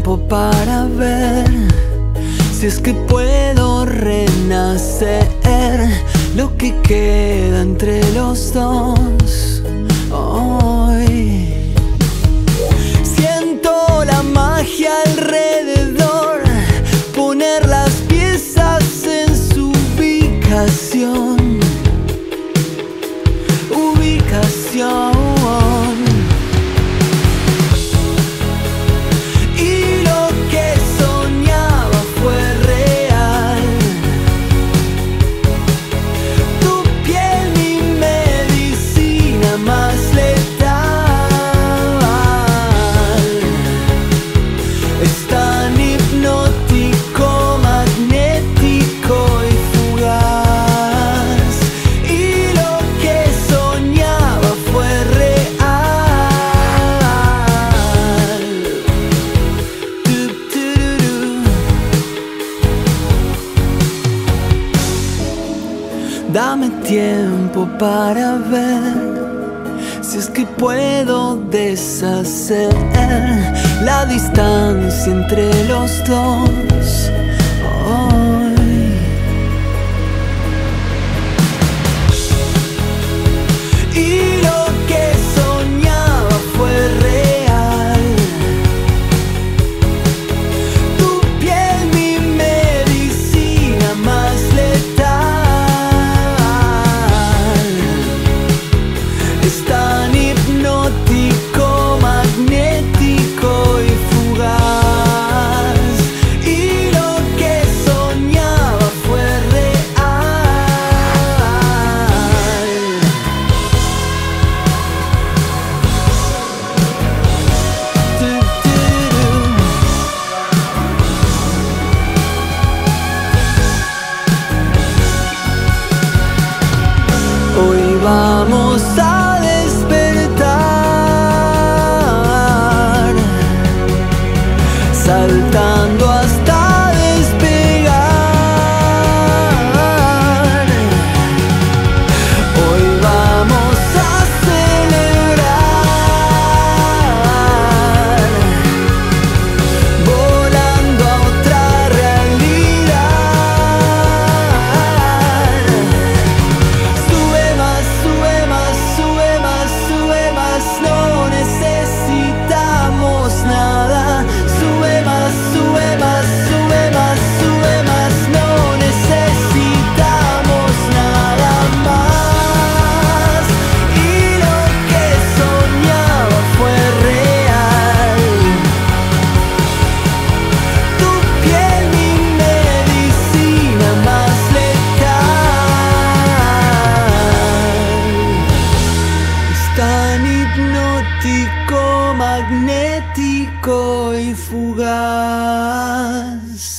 tiempo para ver si es que puedo renacer lo que queda entre los dos. Hoy siento la magia alrededor, poner las piezas en su ubicación. Y lo que soñaba fue real. Tu piel, mi medicina más letal. Es tan hipnótico, magnético y fugaz. Y lo que soñaba fue real. Dame tiempo para ver si es que puedo deshacer la distancia entre los dos. Hoy y lo que soñaba fue real. Tu piel, mi medicina más letal. Es tan hipnótico, magnético y fugaz. Y lo que soñaba fue real. Hoy vamos a despertar, saltando hasta despegar. Hoy vamos a celebrar, volando a otra realidad. Sube más, sube más, sube más, sube más, no necesitamos nada. Sube más, sube más, sube más, sube más, no necesitamos nada más. Y lo que soñaba fue real. Tu piel, mi medicina más letal. Es tan hipnótico, magnético y fugaz.